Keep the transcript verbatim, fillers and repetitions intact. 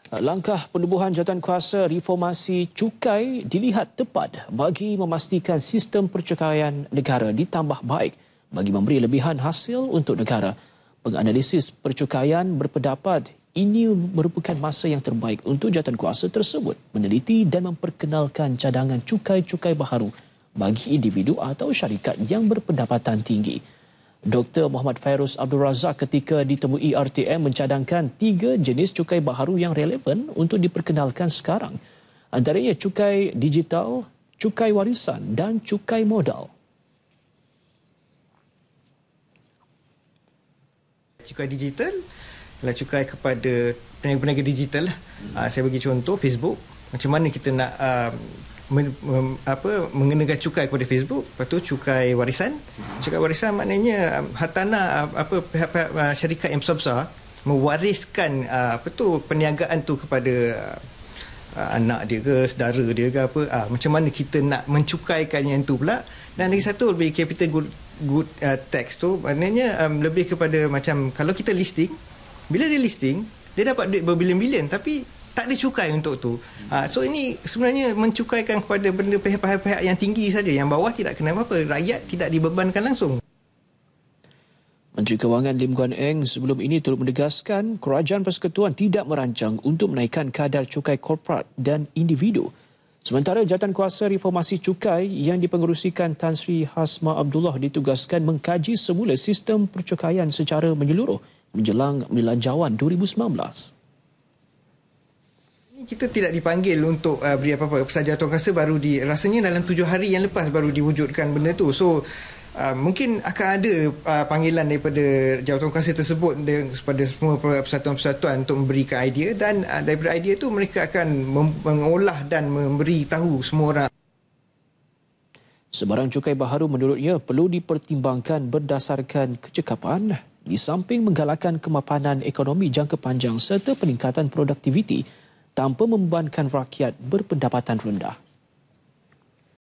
Langkah penubuhan jawatankuasa reformasi cukai dilihat tepat bagi memastikan sistem percukaian negara ditambah baik bagi memberi lebihan hasil untuk negara. Penganalisis percukaian berpendapat ini merupakan masa yang terbaik untuk jawatankuasa tersebut meneliti dan memperkenalkan cadangan cukai-cukai baharu bagi individu atau syarikat yang berpendapatan tinggi. Doktor Muhammad Fairuz Abdul Razak ketika ditemui R T M mencadangkan tiga jenis cukai baharu yang relevan untuk diperkenalkan sekarang. Antaranya cukai digital, cukai warisan dan cukai modal. Cukai digital adalah cukai kepada peniaga-peniaga digital. Hmm. Uh, saya bagi contoh Facebook. Macam mana kita nak uh, men, um, apa, mengenakan cukai kepada Facebook. Lepas tu cukai warisan. Hmm. Cukai warisan maknanya um, hartanah uh, apa pihak-pihak uh, syarikat yang besar-besar mewariskan uh, apa tu perniagaan tu kepada uh, anak dia ke, saudara dia ke apa. Uh, macam mana kita nak mencukaikan yang tu pula. Dan lagi satu lebih capital good, good uh, tax tu maknanya um, lebih kepada macam kalau kita listing, bila dia listing dia dapat duit berbilion-bilion tapi tak ada cukai untuk tu. Ha, so ini sebenarnya mencukaikan kepada benda pihak-pihak yang tinggi saja, yang bawah tidak kena apa-apa, rakyat tidak dibebankan langsung. Menteri Kewangan Lim Guan Eng sebelum ini turut menegaskan Kerajaan Persekutuan tidak merancang untuk menaikkan kadar cukai korporat dan individu. Sementara Jawatankuasa Reformasi Cukai yang dipengerusikan Tan Sri Hasma Abdullah ditugaskan mengkaji semula sistem percukaian secara menyeluruh menjelang Belanjawan dua ribu sembilan belas. Kita tidak dipanggil untuk uh, beri apa-apa. Pasal Jawatankuasa baru di, rasanya dalam tujuh hari yang lepas baru diwujudkan benda tu. So uh, mungkin akan ada uh, panggilan daripada Jawatankuasa tersebut kepada semua persatuan-persatuan untuk memberikan idea, dan uh, daripada idea tu mereka akan mengolah dan memberi tahu semua orang. Sebarang cukai baharu menurutnya perlu dipertimbangkan berdasarkan kecekapan di samping menggalakkan kemapanan ekonomi jangka panjang serta peningkatan produktiviti tanpa membebankan rakyat berpendapatan rendah.